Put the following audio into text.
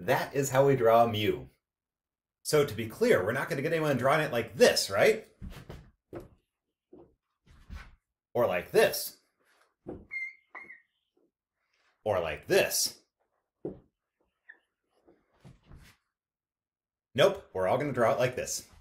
that is how we draw a mu. So to be clear, we're not going to get anyone drawing it like this, right? Or like this. Or like this. Nope, we're all going to draw it like this.